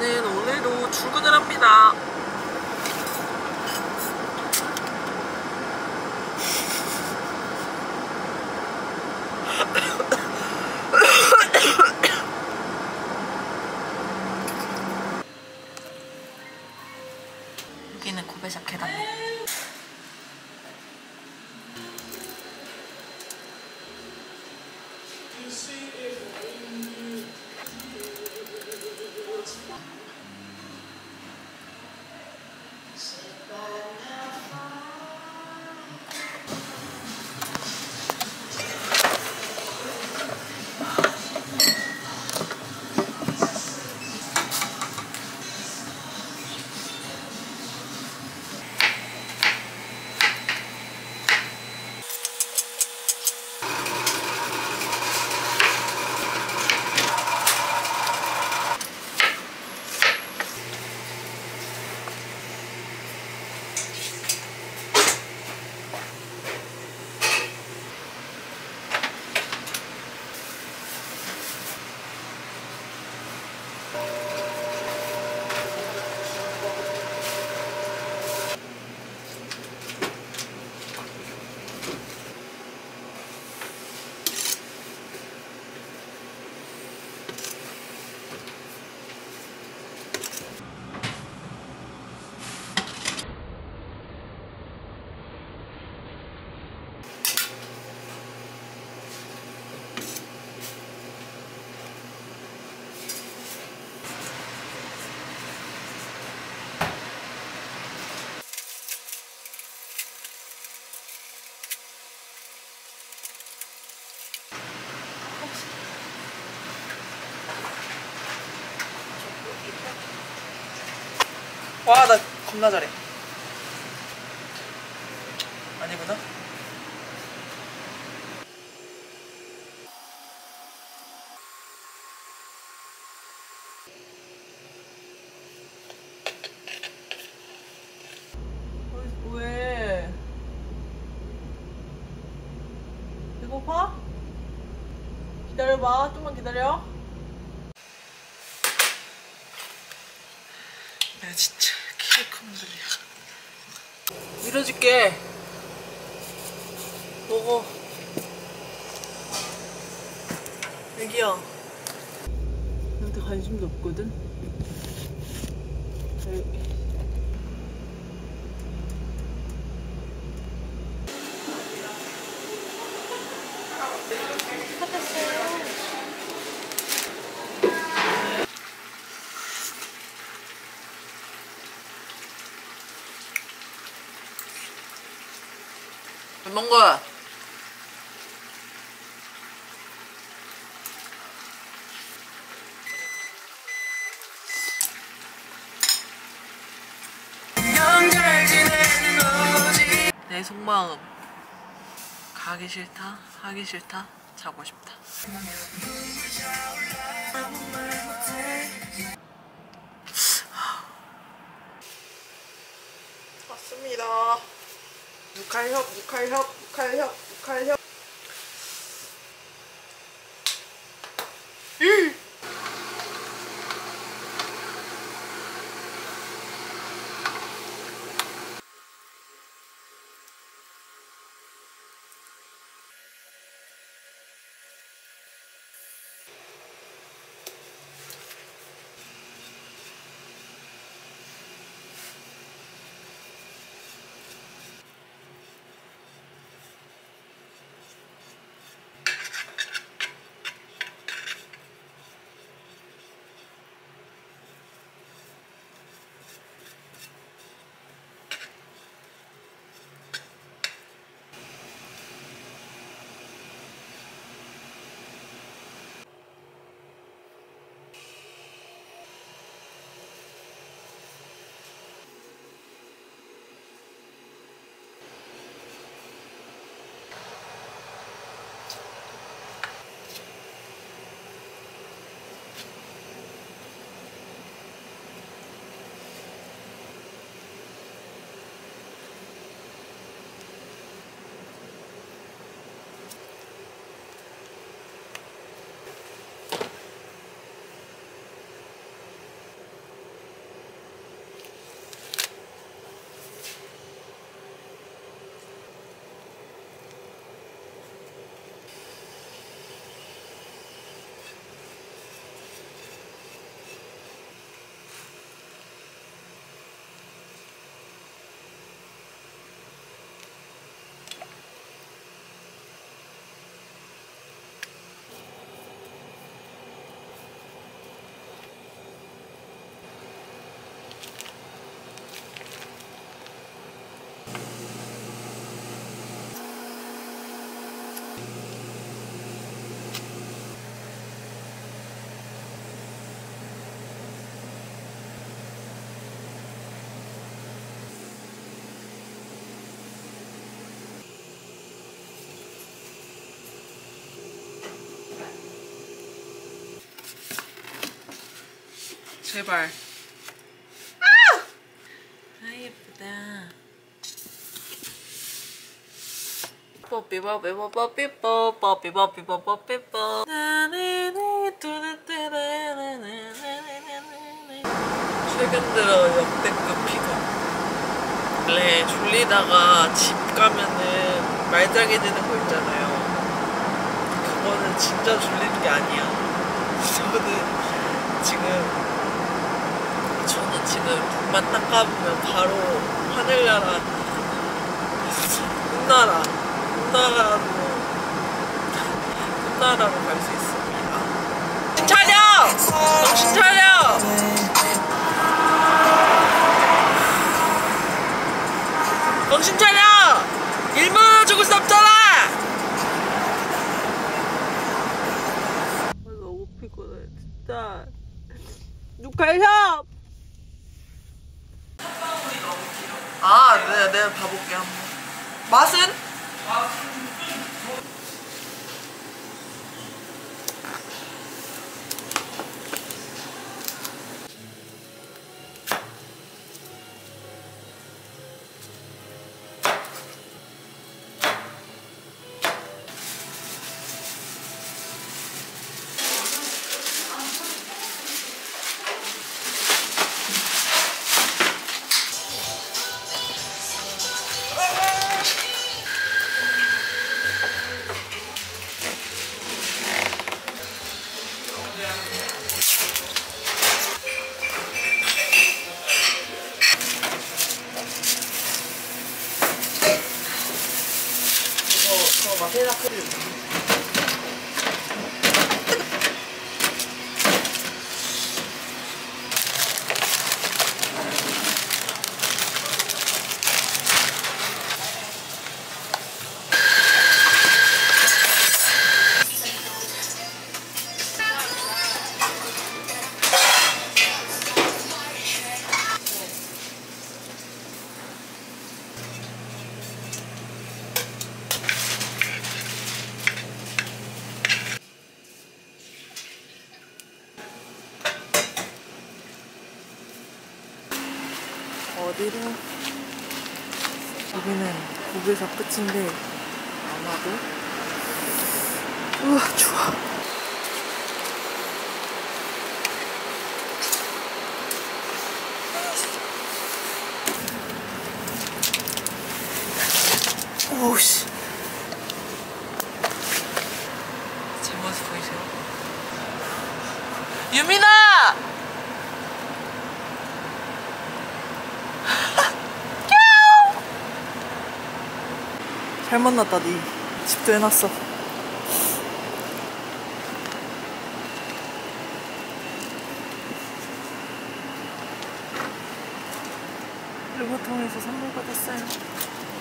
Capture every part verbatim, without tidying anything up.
저는 오늘도 출근을 합니다. 여기는 고배사 계단입니다. 와, 나 겁나 잘해. 아니구나. 어, 왜? 배고파? 기다려봐. 좀만 기다려. 내가 진짜 키가 큰 놈들이야. 밀어줄게. 먹어. 애기야. 나한테 관심도 없거든. 여기. 왜 먹은 거야? 내 속마음. 가기 싫다, 하기 싫다, 자고 싶다. 왔습니다. 육칼협, 육칼협, 육칼협, 육칼협. 음! 제발. 아! 아 예쁘다. 뽀삐뽀삐뽀삐뽀 뽀삐뽀삐뽀삐뽀 최근 들어 역대급 피곤. 원래 졸리다가 집 가면은 말짱해지는 거 있잖아요. 그거는 진짜 졸리는 게 아니야. 저는 지금 저는 지금 눈만 딱 감으면 바로 하늘나라 꿈나라 꿈나라로 꿈나라로 갈 수 있습니다. 정신 차려! 정신 차려! 정신 차려! 일만 하나 죽을 수 없잖아! 너무 피곤해 진짜. 누칼협! 아, 네, 내가 봐볼게 한번. 맛은? 마테나 크림. 어디로? 여기는 고개서 끝인데 아마도 우와 좋아. 오우씨 제 모습 보이세요? 유민아! 잘 만났다. 니 집도 해놨어. 르보통에서 선물 받았어요.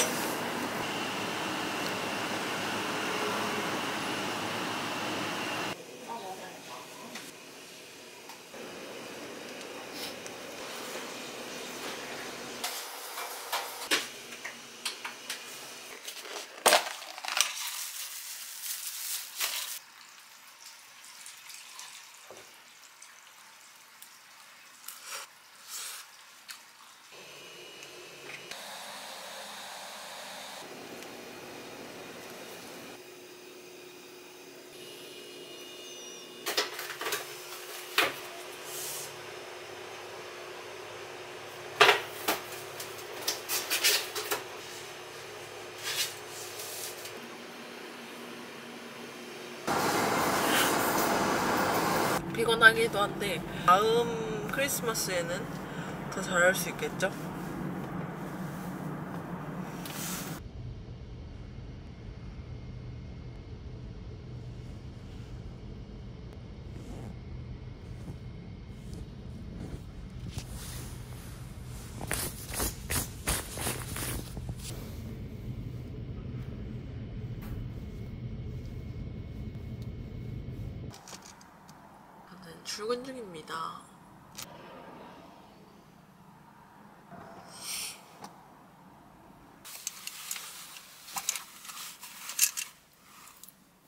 피곤하기도 한데 다음 크리스마스에는 더 잘할 수 있겠죠? 출근 중입니다.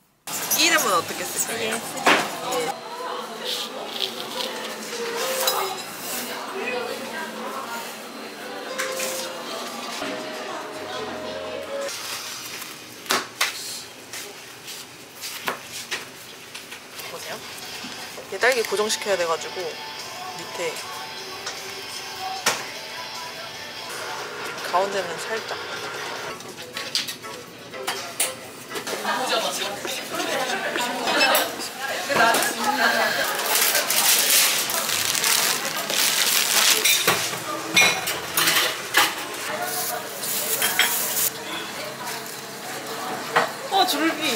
이름은 어떻게 쓸까요? 예. 잠시만요. 이게 딸기 고정시켜야 돼가지고 밑에 가운데는 살짝. 어, 줄기.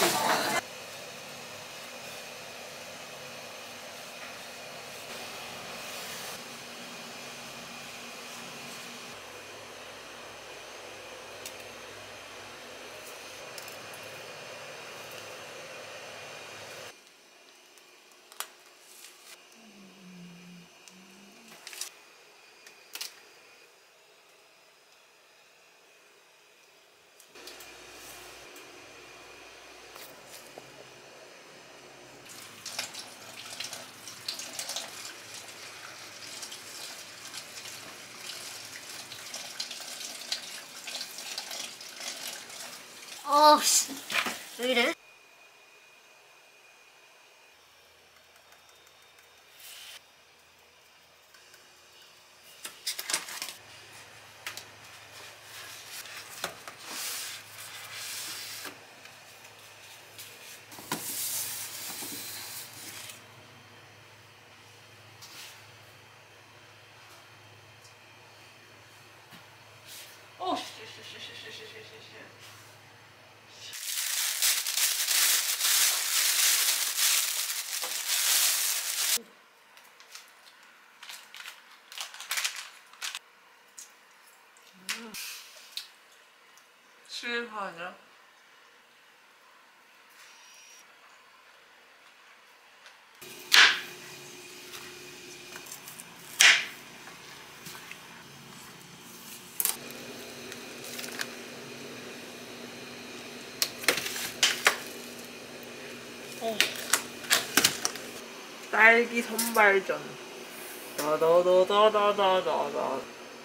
어, 씨. 왜 이래? 어, 씨, 씨, 씨, 씨, 씨, 씨, 씨, 씨. 실화냐? 어. 딸기 선발전. 다다다다다다다다.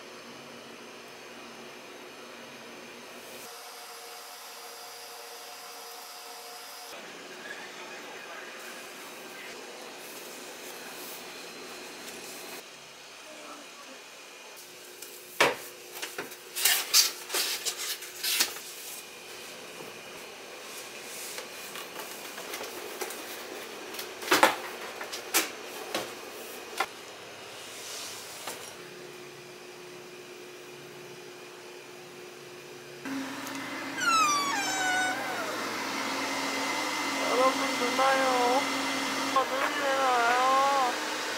여러분 누나요. 아, 눈이 내려요.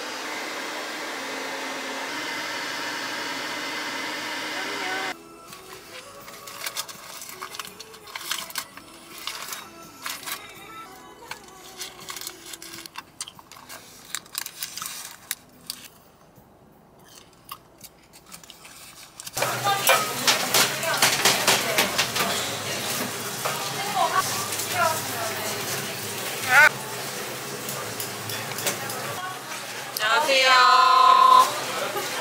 안녕하세요.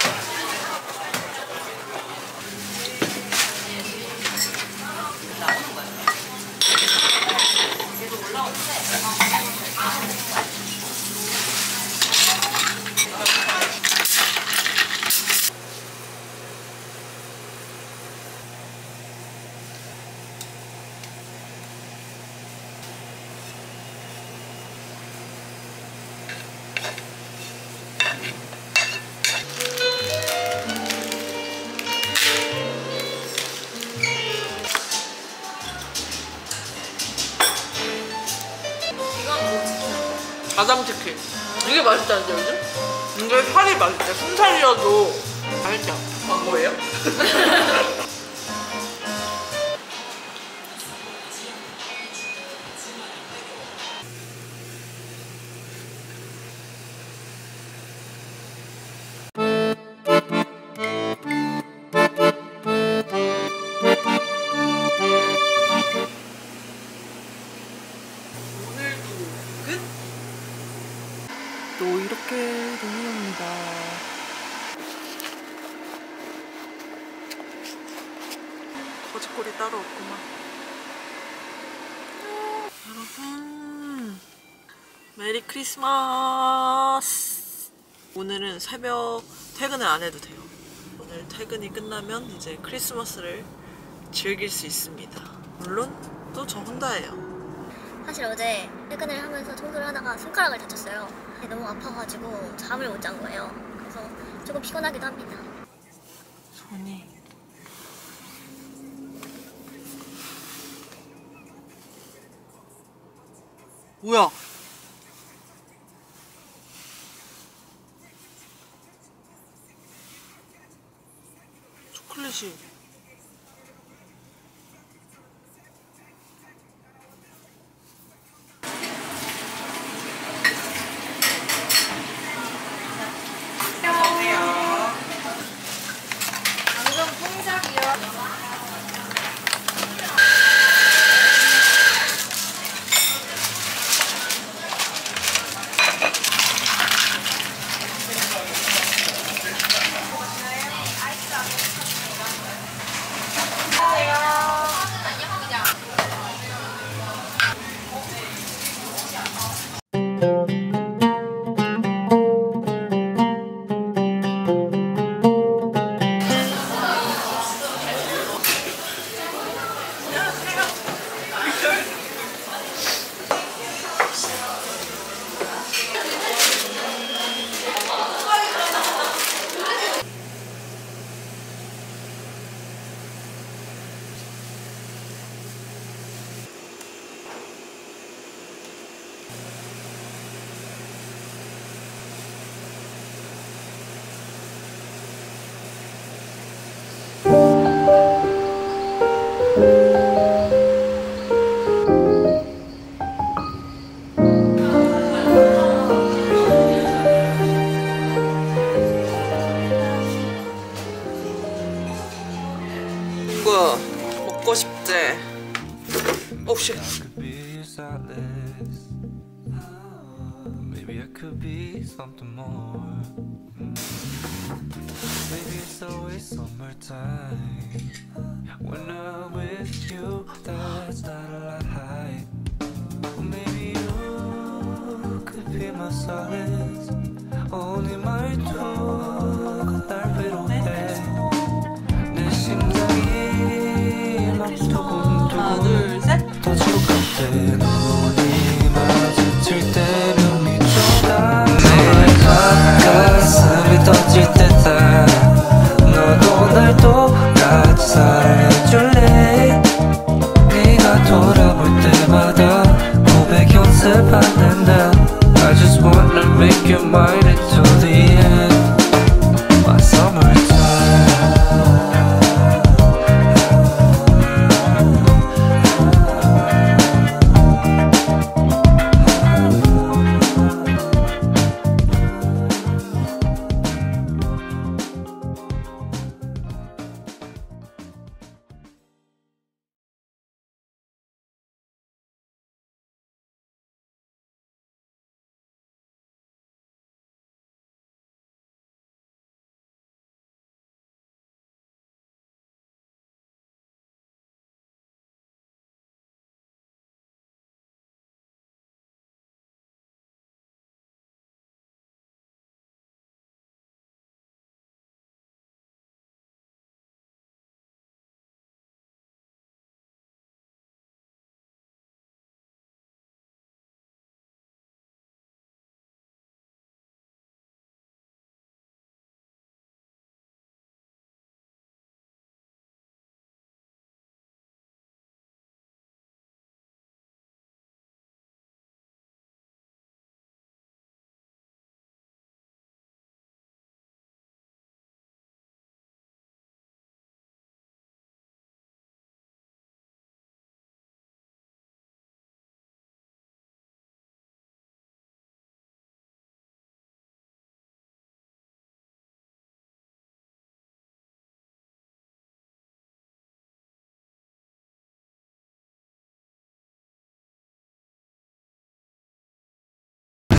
가장치킨. 이게 맛있다는데 요즘? 이게 살이 맛있대. 순살이어도 맛있다. 아, 뭐예요? 또 이렇게 되랍니다. 거짓골이 따로 없구만. 여러분, 메리 크리스마스. 오늘은 새벽 퇴근을 안 해도 돼요. 오늘 퇴근이 끝나면 이제 크리스마스를 즐길 수 있습니다. 물론 또 저 혼자예요. 사실 어제 퇴근을 하면서 청소를 하다가 손가락을 다쳤어요. 너무 아파가지고 잠을 못 잔 거예요. 그래서 조금 피곤하기도 합니다. 손이 뭐야? 초콜릿이 방금 풍작이요. 이거 먹고 싶지? 오 쉣. Maybe I could be something more. Maybe it's always summertime. When I'm with you, that's not a lot high. Maybe you could be my solace. only 말투가 날 위로해. 내 심장이 막 두근두근 하나 둘 셋. 터질 것 같아. 눈이 마주칠 때면 미쳐가. 너의 가슴이 터질 때다. 너도 날 똑같이 사랑해줄래. 네가 돌아볼 때마다 고백 연습하는 나. I just wanna make you mine into